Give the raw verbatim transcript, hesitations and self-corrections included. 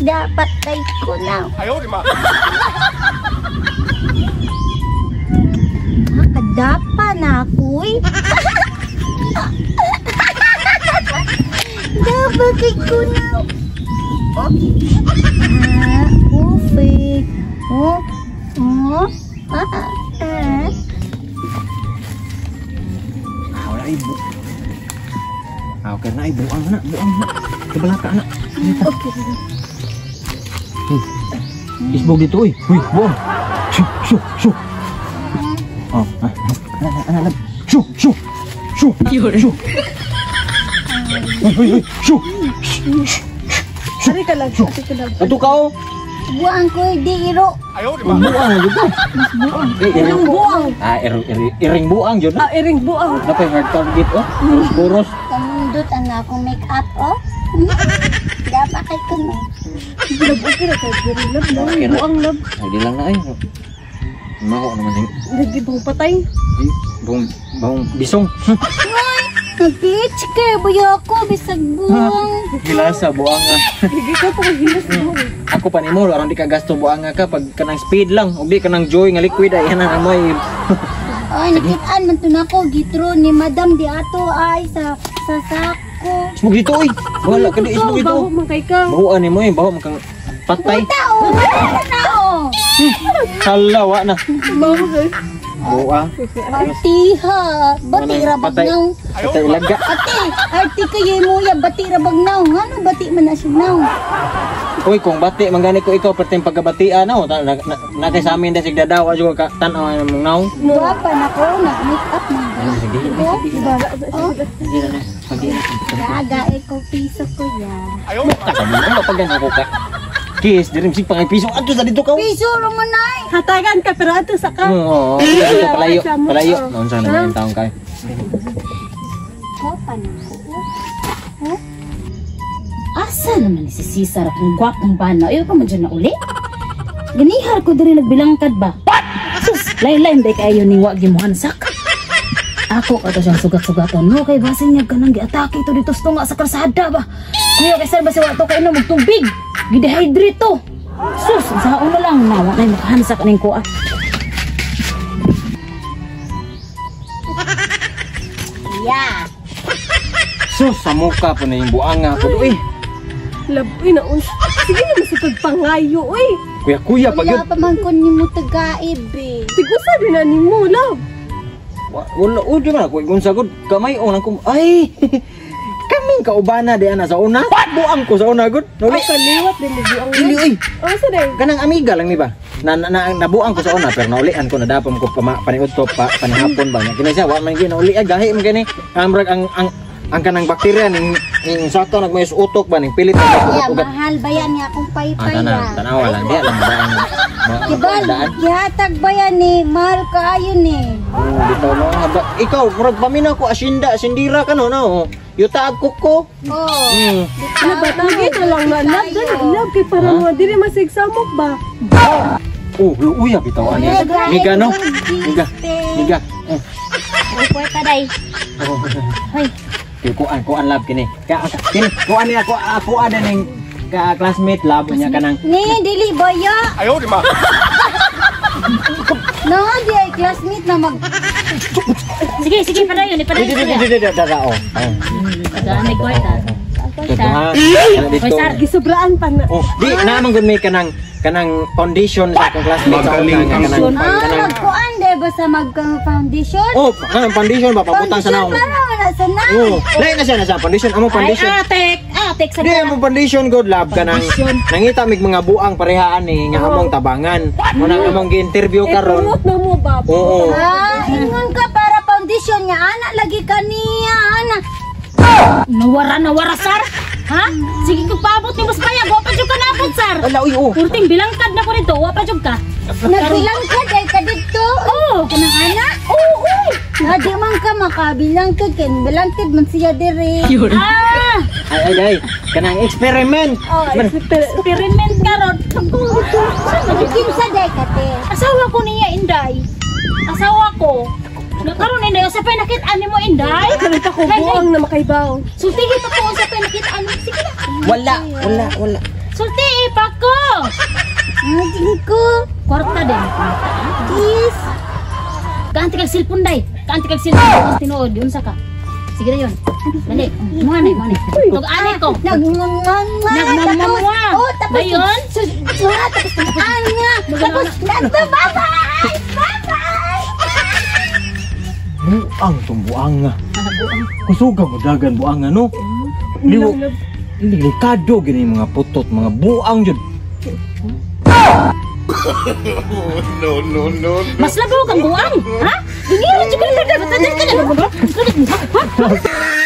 Dapat tay ko na. Ayaw, di ma. Makadapa na ako eh. Dapat tay ko na. Oh. Ah, perfect. Oh. Oh. Ah. Ah. Wala ibu. Ah, okay na ibu ang anak, buang anak. Kebalaka anak. Okay. Hmm. Isbog dito oi. Uy, buang. Shoo, shoo, shoo. Oh, ah, anak, anak, anak. Shoo, shoo. Shoo, shoo. Uy, uy, uy. Shoo. Ari ka lang, ari ka lang. Ato ka oh. Buang ko di iro. Ayaw, di ma. Buang gitu. Buang. Eh, Iring buang. Ah, iring iring, iring buang jud. Ah, iring buang. Napay hard target oh. Kurus-kurus. Kamundot ang akong make up oh. Dapat tay ko na. Lab, okay na tayo. Lab, lab, Okay na. buang lab. Ay, di lang na ay. Maho naman yung Lagi bang patay. bung bung bisong. Nag-pitch kay buya ko bisag buang. Gila sa buang nga. Hindi ka pa hilas mo. Ako pa nimo aron di ka gasto buang nga ka pag kanang speed lang ug di kanang joy nga liquid ay ana amoy. Ay, nakitaan man to nako gitro ni Madam di ato ay sa sa sako. Smog dito oy. Wala ka di Ikaw, smog dito. baho man kay ka. Bahuan nimo eh, baho man kang patay. Tao, tao. Halawa na. Baho kay. Buang. Artiha, bati ra Patay. bagnaw. Patay laga. Ate, arti kayo mo ya bati ra bagnaw. Ngano bati man na siya naw? Uy, kung bati mangani ko ikaw perteng pagkabatian no, na, na, na, natay sa amin desig dadawa juga ka tan-aw mong naw. Guwapa na ko, nag-make up na. Sige. Ibara. Oh, Sige na. Sige na. gaga ikaw piso ko ya. Ayaw, di ma. Taka mo ano pag ganyan ko ka. Kiss, dirim sig pangay piso ato sa dito ka. Piso ra man ay. Hatagan ka pero ato sa ka. Oo, dito palayo, palayo. Noon sa naman yung taong kay. Guwapa na ko. Oh. Asa naman si Cesar akong gwapong bana? Ayaw pa man dyan na uli? Ganihar ko diri nagbilangkad ba? What? Sus, lain-lain day kayo ni wag gimuhansak. Ako kato siyang sugat-sugatan. No, kay basin niya ka nang giatake ito dito sa tunga sa kalsada ba? Kuya, kay sir ba si wato kayo na magtubig? Gidehydrate to. Sus, sa una lang na, wala kayo makahansak ng kuha. Yeah. Sus, sa mukha po na yung buanga ko. Uy, Lab, uy, naun. Sige na masipag pangayo, uy. kuya-kuya pag yun. Wala pa man ko ni mo tagaib eh. Sigo sabi na ni mo, lab. Wa- Wala, o di man ako, kung sagod, kamay o nang kum... Ay, kaming kaubana di ana sa una. Buang ko sa una, good. Ay, Nuli, kaliwat din mo buang dili, lab. uy. Oh, sa day. Kanang amiga lang ni ba? Na, na, na nabuang ko sa una pero naulian ko na dapam ko pa paniud to pa panihapon ba nya. Kini siya wa man gyud nauli ay gahi man kini. Amrag ang ang ang kanang bakterya ning ning sakto nagmayos utok ba ning pilit Yeah, na ugat. mahal ba yan niya akong Ah, paypay tanan, ya? tanawa lang di alam daan. Kibal, Daan. gihatag ba yan ni? Mahal kaayo ni. Oh, bitaw no. Haba- Ikaw murag paminaw ko asinda, sindira ka no no. Yuta agkok ko. Oh. Hmm. Lab, lagi na lang na lab. Dali, lab, kay para Ha? mga dili masigsamok ba? Oh, uya bitaw ani. Miga no. Miga. Miga. Eh. Ay, puwerta day. Oh. Hoy, Kaya kuan, kuan lab kini. Kaya kini, kuan niya ako, ako ada ning ka classmate lab niya kanang. ni dili baya. Ayaw, di ma. No, di ay classmate na mag... Sige, sige, padayon, Di ipadayon di ko di ya. di di dara oh. Pagkaan may kwarta. Ito ha. Ano dito? Hoy, Sar. Gisobraan pa na. Oh, di naman gud may kanang kanang foundation sa akong classmate sa una nga kanang Ah, kanang. magkuan de ba sa mag-foundation? Oh, kanang foundation ba pabutang sa Foundation naong. para wala sa na. Oh, lain na siya na sa foundation. Amo foundation. Ay, atek, atek sa Di mo foundation good lab kanang nangita mig mga buang parehaan ni nga among tabangan. Mo nang among gi-interview Eh, karon. promote na mo ba? Oo. Ah, ingon ka para foundation nga anak lagi kaniya anak. Nawara nawara sar. Ha? Sige ko paabot ni mas payag, wa pa jud ka napot sar. Ala uy oh. Kurting bilangkad na ko dito, wa pa jud ka. Nagbilangkad ay ka dito. Oo, kanang anak. Oo. Na di man ka makabilangkad ken bilangkad man siya dire. Ah, Ay ay ay. Kanang experiment. Oh, experiment karon. Nagkim sa day kate. Asawa ko niya Inday. Asawa ko. Nakaroon Inday, sa pa nakita mo Inday. Kalit ako buang na makaibaw. Sultigi pa ko sa pa nakita ano. Sige na. Wala, wala, wala. Sulti ipako. Anjing ko. Kwarta din. Please. Kaanti kag cellphone day. Kaanti kag cellphone tinuod unsa ka? Sige na yun. Dali. Mo na, mo na. Tug ani ko. Nagmamama. Nagmamama. Oh, tapos. Dayon. Suha, tapos anga. Tapos, nagbababay. Bye-bye. Buang tong buang nga. Kusuga mo dagan buang nga no. Liwo. Delikado gini mga putot, mga buang jud. No, no, no. Mas labaw kang buang. Ha? Dingira jud ka dagat dagat ka na.